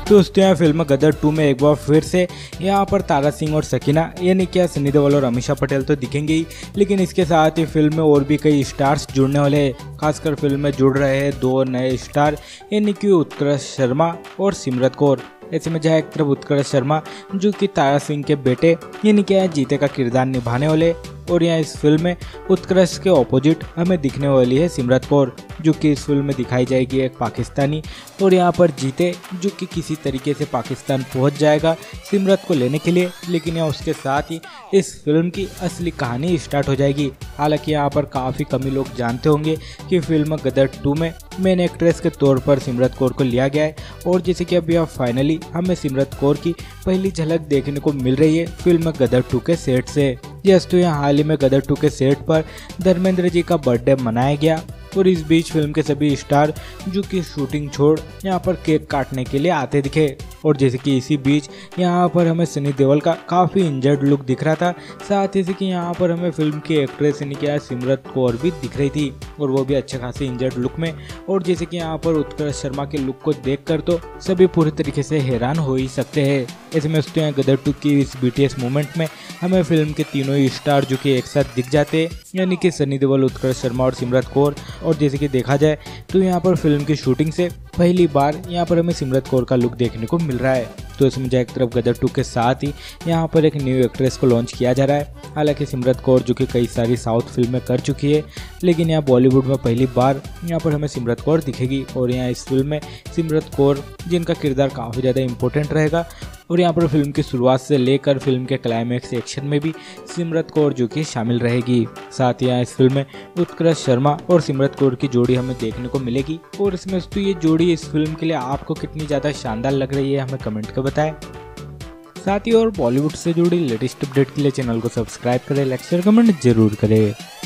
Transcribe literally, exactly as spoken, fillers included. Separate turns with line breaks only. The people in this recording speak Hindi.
दोस्तों यहाँ फिल्म गदर टू में एक बार फिर से यहाँ पर तारा सिंह और सकीना यानी क्या सनी देओल और अमीषा पटेल तो दिखेंगे ही, लेकिन इसके साथ ही फिल्म में और भी कई स्टार्स जुड़ने वाले हैं। खासकर फिल्म में जुड़ रहे हैं दो नए स्टार यानी कि उत्कर्ष शर्मा और सिमरत कौर। ऐसे में जहाँ एक तरफ उत्कर्ष शर्मा जो कि तारा सिंह के बेटे यानी क्या जीते का किरदार निभाने वाले, और यहाँ इस फिल्म में उत्कर्ष के ऑपोजिट हमें दिखने वाली है सिमरत कौर जो कि इस फिल्म में दिखाई जाएगी एक पाकिस्तानी, और यहाँ पर जीते जो कि किसी तरीके से पाकिस्तान पहुँच जाएगा सिमरत को लेने के लिए, लेकिन यहाँ उसके साथ ही इस फिल्म की असली कहानी स्टार्ट हो जाएगी। हालांकि यहाँ पर काफ़ी कम ही लोग जानते होंगे कि फिल्म गदर टू में मेन एक्ट्रेस के तौर पर सिमरत कौर को लिया गया है, और जैसे कि अभी अब फाइनली हमें सिमरत कौर की पहली झलक देखने को मिल रही है फिल्म गदर टू के सेट से। यस, तो यहाँ हाल ही में गदर टू के सेट पर धर्मेंद्र जी का बर्थडे मनाया गया, और इस बीच फिल्म के सभी स्टार जो कि शूटिंग छोड़ यहाँ पर केक काटने के लिए आते दिखे, और जैसे कि इसी बीच यहाँ पर हमें सनी देओल का काफ़ी इंजर्ड लुक दिख रहा था। साथ ही से कि यहाँ पर हमें फिल्म की एक्ट्रेस यानी कि सिमरत कौर भी दिख रही थी, और वो भी अच्छे खासे इंजर्ड लुक में। और जैसे कि यहाँ पर उत्कर्ष शर्मा के लुक को देखकर तो सभी पूरी तरीके से हैरान हो ही सकते हैं। ऐसे में दोस्तों गदर टू की इस बीटीएस मूवमेंट में हमें फिल्म के तीनों ही स्टार जो कि एक साथ दिख जाते हैं यानी कि सनी देओल, उत्कर्ष शर्मा और सिमरत कौर। और जैसे कि देखा जाए तो यहाँ पर फिल्म की शूटिंग से पहली बार यहाँ पर हमें सिमरत कौर का लुक देखने को मिल रहा है। तो इसमें एक तरफ गदर टू के साथ ही यहाँ पर एक न्यू एक्ट्रेस को लॉन्च किया जा रहा है। हालांकि सिमरत कौर जो कि कई सारी साउथ फिल्में कर चुकी है, लेकिन यहाँ बॉलीवुड में पहली बार यहाँ पर हमें सिमरत कौर दिखेगी, और यहाँ इस फिल्म में सिमरत कौर जिनका किरदार काफ़ी ज़्यादा इंपॉर्टेंट रहेगा, और यहाँ पर फिल्म की शुरुआत से लेकर फिल्म के क्लाइमैक्स एक्शन में भी सिमरत कौर जो कि शामिल रहेगी। साथ ही यहाँ इस फिल्म में उत्कर्ष शर्मा और सिमरत कौर की जोड़ी हमें देखने को मिलेगी, और इसमें तो ये जोड़ी इस फिल्म के लिए आपको कितनी ज़्यादा शानदार लग रही है हमें कमेंट कर बताएं। साथ ही और बॉलीवुड से जुड़ी लेटेस्ट अपडेट के लिए चैनल को सब्सक्राइब करें, लाइक शेयर कमेंट जरूर करें।